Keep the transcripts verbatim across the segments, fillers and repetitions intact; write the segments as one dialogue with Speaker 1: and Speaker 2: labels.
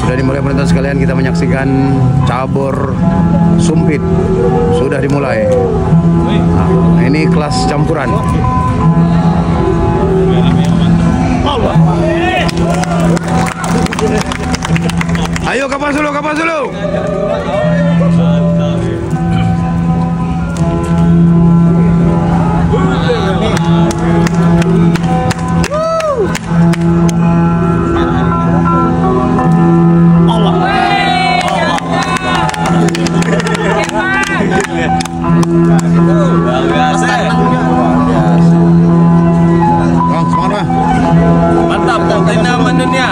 Speaker 1: Sudah dimulai penonton sekalian, kita menyaksikan cabur sumpit sudah dimulai. Nah, ini kelas campuran. Ayo kapas dulu, kapas dulu.
Speaker 2: Mantap, kontainer dunia.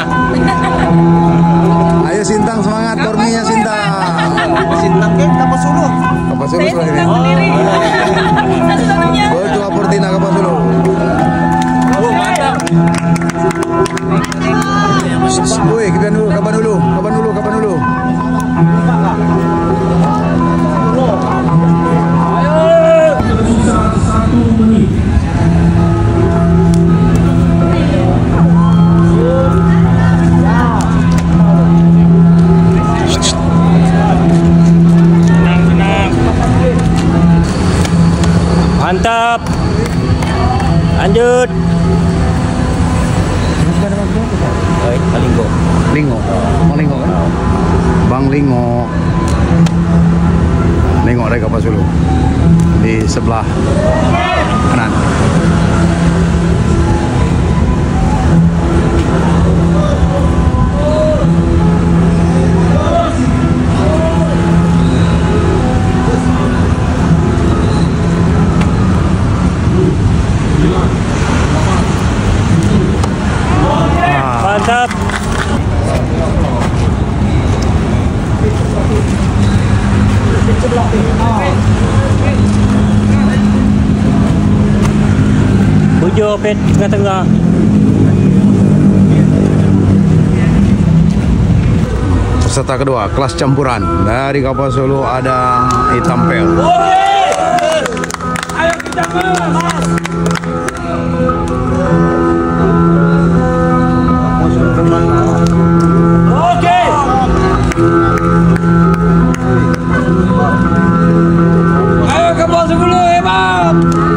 Speaker 1: Ayo Sintang, semangat korninya Sintang.
Speaker 2: Sintang ke kapas dulu.
Speaker 1: Kapas dulu sendiri. Oh, itu Aportina kapas dulu.
Speaker 2: Oh, mantap.
Speaker 1: Woi, kita dulu, kapan dulu, kapan dulu, kapan dulu.
Speaker 2: Mantap. Lanjut. Baik, Linggo.
Speaker 1: Lingo, Bang Lingo kan? Bang Lingo. Lingo dari kapas dulu. Di sebelah kanan.
Speaker 2: Mantap. Bujo pet tengah-tengah.
Speaker 1: Peserta kedua, kelas campuran. Dari Kapas Solo ada Itampel.
Speaker 2: Ayo kita Oke. Ayo Kapas Solo hebat.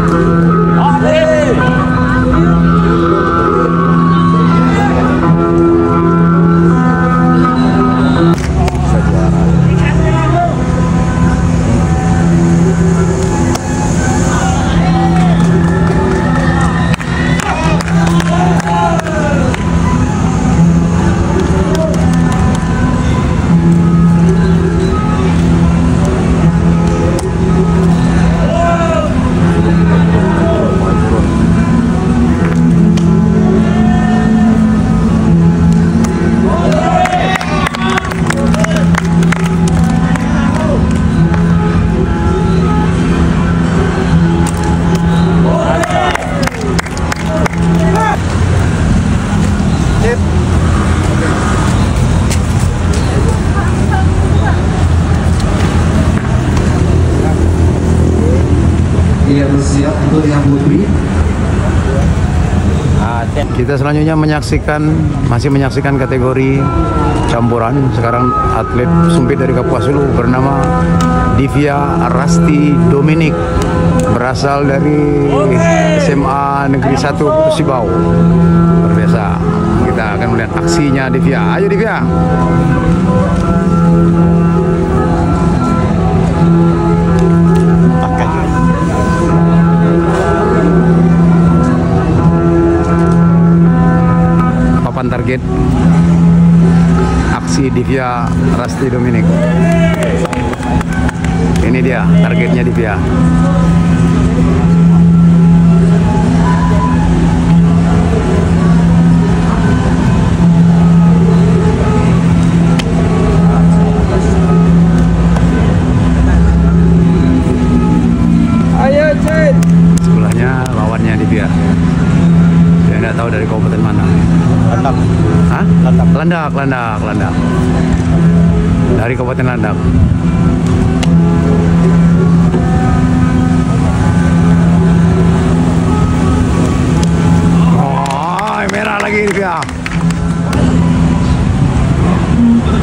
Speaker 3: Ia bersiap untuk yang putri.
Speaker 1: Kita selanjutnya menyaksikan, masih menyaksikan kategori campuran. Sekarang atlet sumpit dari Kapuas Hulu bernama Divya Rasti Dominik, berasal dari S M A Negeri satu Putusibau. Luar biasa. Kita akan melihat aksinya Divya. Ayo Divya. Papan target aksi Divya Rasti Dominik. Ini dia targetnya Divya.
Speaker 2: Ayo Cid.
Speaker 1: Sebelahnya lawannya Divya. Saya tidak tahu dari kabupaten mana.
Speaker 2: Landak.
Speaker 1: Hah?
Speaker 2: Landak.
Speaker 1: Landak, Landak, Landak. Dari Kabupaten Landak. Oh, merah lagi Divya.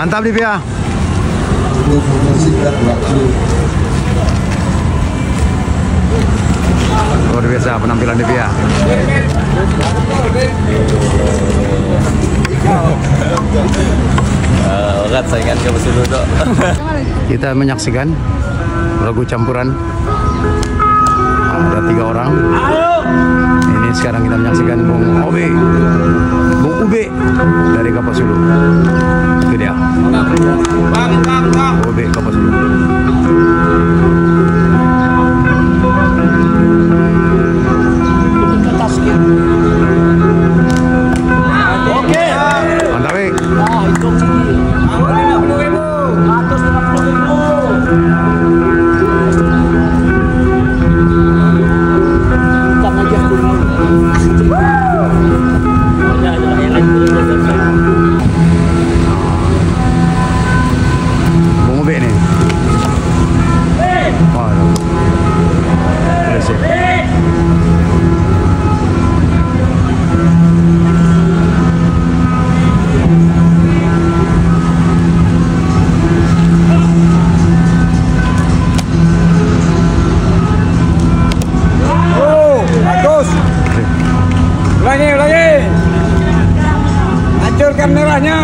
Speaker 1: Mantap Divya. Luar biasa penampilan Divya.
Speaker 4: Berat saingan ke Sulu dok.
Speaker 1: Kita menyaksikan lagu campuran. Ada tiga orang. Ini sekarang kita menyaksikan Bung Obe, Bung Ube dari Kapuasulu. Itu dia. Obe Kapuasulu.
Speaker 2: Oke.
Speaker 1: Mantap, Be.
Speaker 2: Nah, itu sini. lima puluh ribu. seratus lima puluh ribu. Jangan aja dulu. Ada ada yang lain dulu.
Speaker 1: Bung Ube nih. Waduh. Bersih.
Speaker 2: Ulangi, ulangi. Hancurkan merahnya.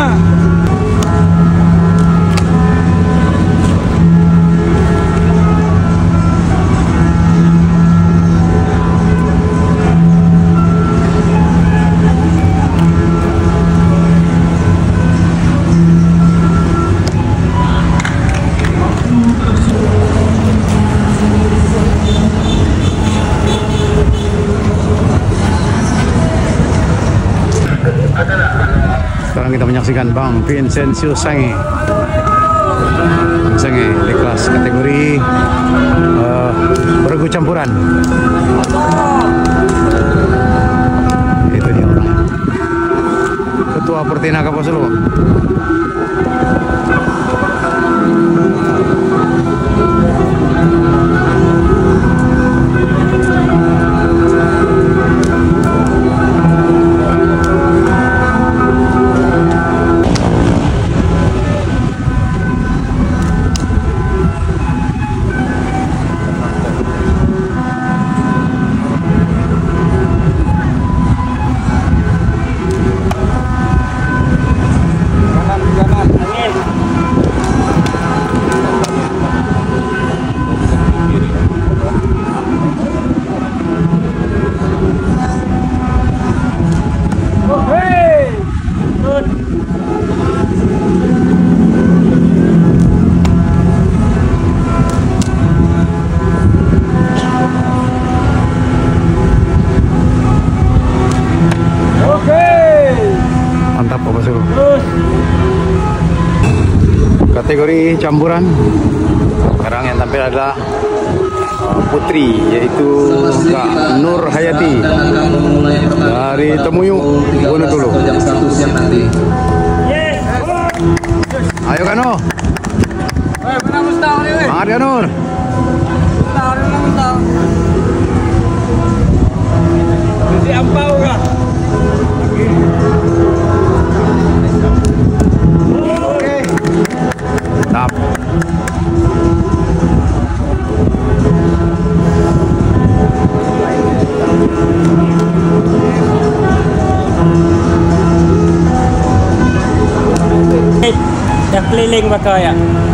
Speaker 1: Sekarang kita menyaksikan Bang Vincencio Sange. Bang Sange di kelas kategori uh, beregu campuran. Itu dia orang. Ketua Pertina Kapuasulu. Mantap Kapuasulu. Kategori campuran. Sekarang yang tampil adalah putri, yaitu Kak Nur Hayati dari Temuyu, Wonogolo. Ayo Kak Nur. Semangat Kak Nur.
Speaker 2: Jadi ampau kah?
Speaker 1: Mantap.
Speaker 2: Eh, dah keliling bakal ya.